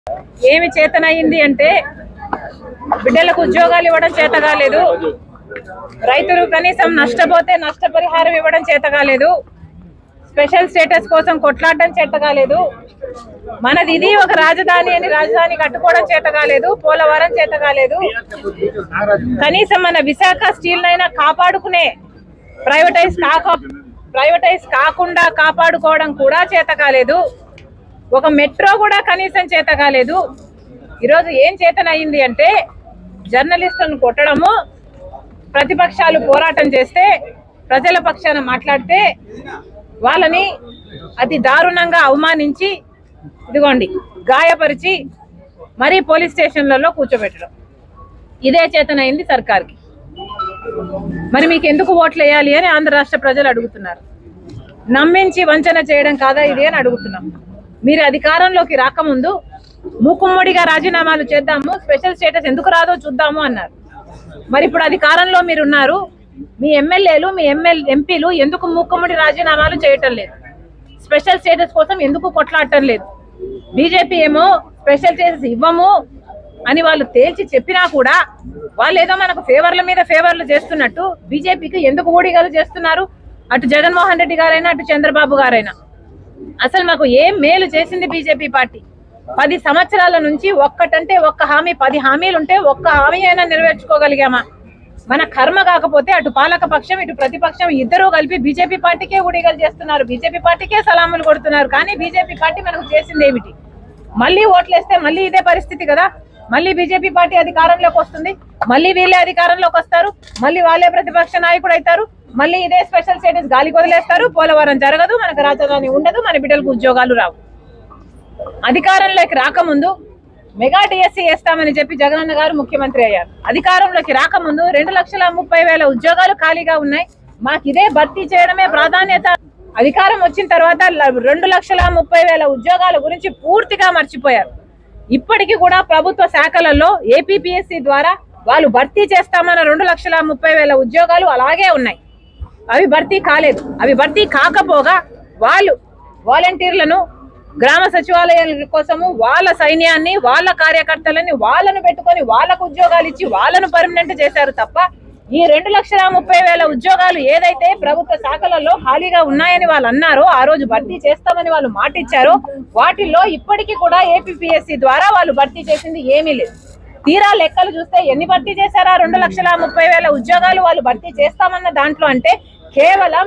ఏమి చేతనైంది అంటే బిడ్డలకు ఉద్యోగాలు ఇవ్వడం చేత కాలేదు, రైతులు కనీసం నష్టపోతే నష్టపరిహారం ఇవ్వడం చేత కాలేదు, స్పెషల్ స్టేటస్ కోసం కొట్లాడడం చేత కాలేదు, మనది ఇది ఒక రాజధాని అని రాజధాని కట్టుకోవడం చేత కాలేదు, పోలవరం చేత కాలేదు, కనీసం మన విశాఖ స్టీల్ నైనా కాపాడుకునే ప్రైవేటైజ్ కాకుండా కాపాడుకోవడం కూడా చేత కాలేదు, ఒక మెట్రో కూడా కనీసం చేత కాలేదు. ఈరోజు ఏం చేతనయింది అంటే జర్నలిస్టులను కొట్టడము, ప్రతిపక్షాలు పోరాటం చేస్తే ప్రజల పక్షాన మాట్లాడితే వాళ్ళని అతి దారుణంగా అవమానించి ఇదిగోండి గాయపరిచి మరీ పోలీస్ స్టేషన్లలో కూర్చోబెట్టడం. ఇదే చేతనైంది సర్కార్కి. మరి మీకు ఎందుకు ఓట్లు వేయాలి అని ఆంధ్ర రాష్ట్ర ప్రజలు అడుగుతున్నారు. నమ్మించి వంచన చేయడం కాదా ఇది అని అడుగుతున్నాం. మీరు అధికారంలోకి రాకముందు మూకుమ్మడిగా రాజీనామాలు చేద్దాము, స్పెషల్ స్టేటస్ ఎందుకు రాదో చూద్దాము అన్నారు. మరి ఇప్పుడు అధికారంలో మీరు ఉన్నారు, మీ ఎమ్మెల్యేలు మీ ఎంపీలు ఎందుకు మూకుమ్మడి రాజీనామాలు చేయటం లేదు, స్పెషల్ స్టేటస్ కోసం ఎందుకు కొట్లాడటం లేదు? బీజేపీ ఏమో స్పెషల్ స్టేటస్ ఇవ్వము అని వాళ్ళు తేల్చి చెప్పినా కూడా వాళ్ళు ఏదో మనకు ఫేవర్ల మీద ఫేవర్లు చేస్తున్నట్టు బీజేపీకి ఎందుకు ఊడిగలు చేస్తున్నారు? అటు జగన్మోహన్ రెడ్డి గారైనా అటు చంద్రబాబు గారైనా అసలు మాకు ఏం మేలు చేసింది బీజేపీ పార్టీ? 10 సంవత్సరాల నుంచి ఒక్కటంటే ఒక్క హామీ, 10 హామీలుంటే ఒక్క హామీ అయినా నెరవేర్చుకోగలిగామా? మన కర్మ కాకపోతే అటు పాలక పక్షం ఇటు ప్రతిపక్షం ఇద్దరూ కలిపి బీజేపీ పార్టీకే ఊడిగలు చేస్తున్నారు, బీజేపీ పార్టీకే సలాములు కొడుతున్నారు. కానీ బీజేపీ పార్టీ మనకు చేసింది ఏమిటి? మళ్ళీ ఓట్లేస్తే మళ్ళీ ఇదే పరిస్థితి కదా. మళ్ళీ బీజేపీ పార్టీ అధికారంలోకి వస్తుంది, మళ్ళీ వీళ్ళే అధికారంలోకి వస్తారు, మళ్ళీ వాళ్ళే ప్రతిపక్ష నాయకుడు అవుతారు, మళ్ళీ ఇదే స్పెషల్ స్టేటస్ గాలికి వదిలేస్తారు, పోలవరం జరగదు, మనకు రాజధాని ఉండదు, మన బిడ్డలకు ఉద్యోగాలు రావు. అధికారంలోకి రాకముందు మెగా డిఎస్సీ వేస్తామని చెప్పి జగనన్న గారు ముఖ్యమంత్రి అయ్యారు. అధికారంలోకి రాకముందు 2,30,000 ఉద్యోగాలు ఖాళీగా ఉన్నాయి, మాకు ఇదే భర్తీ చేయడమే ప్రాధాన్యత. అధికారం వచ్చిన తర్వాత 2,30,000 ఉద్యోగాల గురించి పూర్తిగా మర్చిపోయారు. ఇప్పటికీ కూడా ప్రభుత్వ శాఖలలో ఏపీపీఎస్సీ ద్వారా వాళ్ళు భర్తీ చేస్తామన్న 2,30,000 ఉద్యోగాలు అలాగే ఉన్నాయి, అవి భర్తీ కాలేదు. అవి భర్తీ కాకపోగా వాళ్ళు వాలంటీర్లను గ్రామ సచివాలయాల కోసము వాళ్ళ సైన్యాన్ని వాళ్ళ కార్యకర్తలని వాళ్ళను పెట్టుకొని వాళ్ళకు ఉద్యోగాలు ఇచ్చి వాళ్ళను పర్మనెంట్ చేశారు తప్ప ఈ 2,30,000 ఉద్యోగాలు ఏదైతే ప్రభుత్వ శాఖలలో ఖాళీగా ఉన్నాయని వాళ్ళు అన్నారో, ఆ రోజు భర్తీ చేస్తామని వాళ్ళు మాట ఇచ్చారో, వాటిల్లో ఇప్పటికీ కూడా ఏపీపీఎస్సీ ద్వారా వాళ్ళు భర్తీ చేసింది ఏమీ లేదు. తీరా లెక్కలు చూస్తే ఎన్ని భర్తీ చేశారా? 2,30,000 ఉద్యోగాలు వాళ్ళు భర్తీ చేస్తామన్న దాంట్లో అంటే కేవలం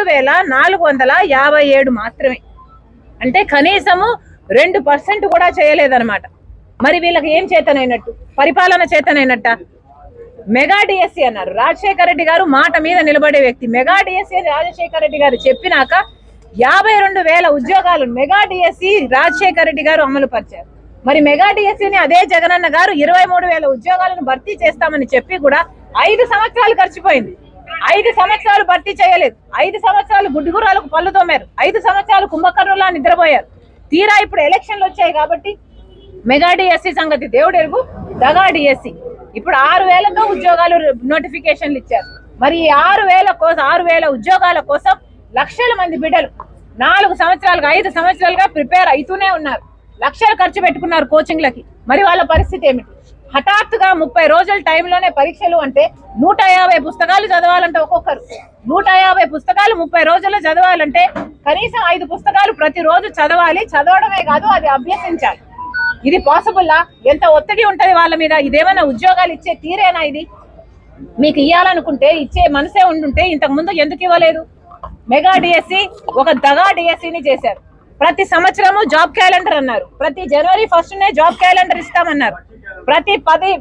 2,457 మాత్రమే. అంటే కనీసము 2% కూడా చేయలేదన్నమాట. మరి వీళ్ళకి ఏం చేతనైనట్టు? పరిపాలన చేతనైనట్ట? మెగా డిఎస్సీ అన్నారు. రాజశేఖర రెడ్డి గారు మాట మీద నిలబడే వ్యక్తి. మెగా డిఎస్సీ అని రాజశేఖర రెడ్డి గారు చెప్పినాక 52,000 ఉద్యోగాలు మెగా డిఎస్సీ రాజశేఖర రెడ్డి గారు అమలు పరిచారు. మరి మెగా డిఎస్సీని అదే జగనన్న గారు 23,000 ఉద్యోగాలను భర్తీ చేస్తామని చెప్పి కూడా 5 సంవత్సరాలు గడిచిపోయింది. 5 సంవత్సరాలు భర్తీ చేయలేదు. 5 సంవత్సరాలు గుడ్డుగురాలకు పళ్ళు తోమారు. 5 సంవత్సరాలు కుంభకర్ణులా నిద్రపోయారు. తీరా ఇప్పుడు ఎలక్షన్లు వచ్చాయి కాబట్టి మెగా డిఎస్సీ సంగతి దేవుడెరుగు, దగా డిఎస్సీ ఇప్పుడు 6,000తో ఉద్యోగాలు నోటిఫికేషన్లు ఇచ్చారు. మరి ఈ 6,000 ఉద్యోగాల కోసం లక్షల మంది బిడ్డలు 4 సంవత్సరాలుగా 5 సంవత్సరాలుగా ప్రిపేర్ అవుతూనే ఉన్నారు. లక్షలు ఖర్చు పెట్టుకున్నారు కోచింగ్లకి. మరి వాళ్ళ పరిస్థితి ఏమిటి? హఠాత్తుగా 30 రోజుల టైంలోనే పరీక్షలు అంటే 150 పుస్తకాలు చదవాలంటే ఒక్కొక్కరు 150 పుస్తకాలు 30 రోజుల్లో చదవాలంటే కనీసం 5 పుస్తకాలు ప్రతిరోజు చదవాలి. చదవడమే కాదు, అది అభ్యసించాలి. ఇది పాసిబుల్లా? ఎంత ఒత్తిడి ఉంటది వాళ్ళ మీద? ఇదేమైనా ఉద్యోగాలు ఇచ్చే తీరేనా? ఇది మీకు ఇవ్వాలనుకుంటే ఇచ్చే మనసే ఉండుంటే ఇంతకు ముందు ఎందుకు ఇవ్వలేదు? మెగా డిఎస్సీ ఒక దగా డిఎస్సీని చేశారు. ప్రతి సంవత్సరము జాబ్ క్యాలెండర్ అన్నారు, ప్రతి జనవరి 1నే జాబ్ క్యాలెండర్ ఇస్తామన్నారు, ప్రతి 10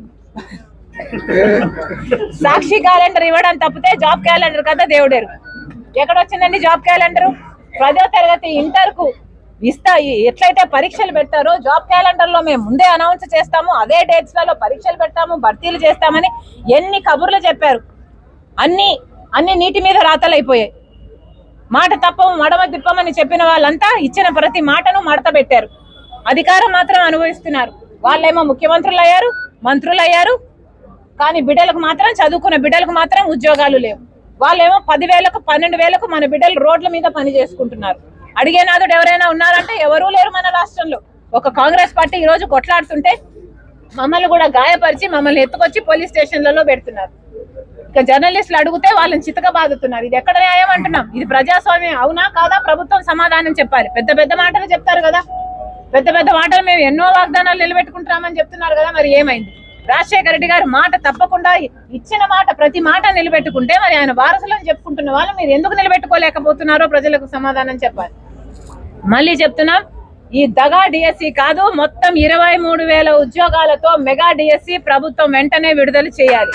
సాక్షి క్యాలెండర్ ఇవ్వడం తప్పితే జాబ్ క్యాలెండర్ కదా దేవుడేరు. ఎక్కడొచ్చిందండి జాబ్ క్యాలెండర్? 10వ తరగతి ఇంటర్కు ఎట్లయితే పరీక్షలు పెడతారో జాబ్ క్యాలెండర్ లో మేము ముందే అనౌన్స్ చేస్తాము, అదే డేట్స్ లలో పరీక్షలు పెడతాము, భర్తీలు చేస్తామని ఎన్ని కబుర్లు చెప్పారు. అన్ని నీటి మీద రాతలైపోయాయి. మాట తప్పము మడమ తిప్పమని చెప్పిన వాళ్ళంతా ఇచ్చిన ప్రతి మాటను మడత పెట్టారు. అధికారం మాత్రం అనుభవిస్తున్నారు. వాళ్ళేమో ముఖ్యమంత్రులు అయ్యారు, మంత్రులు అయ్యారు, కానీ బిడ్డలకు మాత్రం, చదువుకున్న బిడ్డలకు మాత్రం ఉద్యోగాలు లేవు. వాళ్ళేమో 10,000కు 12,000కు మన బిడ్డలు రోడ్ల మీద పని చేసుకుంటున్నారు. అడిగేనాదుడు ఎవరైనా ఉన్నారంటే ఎవరూ లేరు మన రాష్ట్రంలో. ఒక కాంగ్రెస్ పార్టీ ఈ రోజు కొట్లాడుతుంటే మమ్మల్ని కూడా గాయపరిచి మమ్మల్ని ఎత్తుకొచ్చి పోలీస్ స్టేషన్లలో పెడుతున్నారు. ఇక జర్నలిస్టులు అడిగితే వాళ్ళని చితక బాదుతున్నారు. ఇది ఎక్కడ న్యాయం అంటున్నాం? ఇది ప్రజాస్వామ్యం అవునా కాదా? ప్రభుత్వం సమాధానం చెప్పాలి. పెద్ద పెద్ద మాటలు చెప్తారు కదా, పెద్ద పెద్ద మాటలు మేము ఎన్నో వాగ్దానాలు నిలబెట్టుకుంటామని చెప్తున్నారు కదా, మరి ఏమైంది? రాజశేఖర రెడ్డి గారు మాట తప్పకుండా ఇచ్చిన మాట ప్రతి మాట నిలబెట్టుకుంటే మరి ఆయన వారసులను చెప్పుకుంటున్న వాళ్ళు మీరు ఎందుకు నిలబెట్టుకోలేకపోతున్నారో ప్రజలకు సమాధానం చెప్పాలి. మళ్ళీ చెప్తున్నాం, ఈ దగా డిఎస్సి కాదు, మొత్తం 23,000 ఉద్యోగాలతో మెగా డిఎస్సి ప్రభుత్వం వెంటనే విడుదల చేయాలి.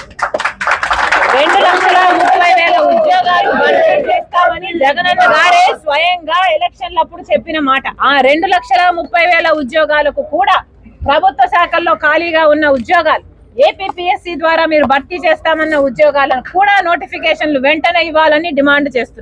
2,30,000 ఉద్యోగాలు భర్తీ చేస్తామని జగనన్న గారే స్వయంగా ఎలక్షన్లప్పుడు చెప్పిన మాట. ఆ 2,30,000 ఉద్యోగాలకు కూడా ప్రభుత్వ శాఖల్లో ఖాళీగా ఉన్న ఉద్యోగాలు, ఏపీపీఎస్సీ ద్వారా మీరు భర్తీ చేస్తామన్న ఉద్యోగాలను కూడా నోటిఫికేషన్లు వెంటనే ఇవ్వాలని డిమాండ్ చేస్తున్నారు.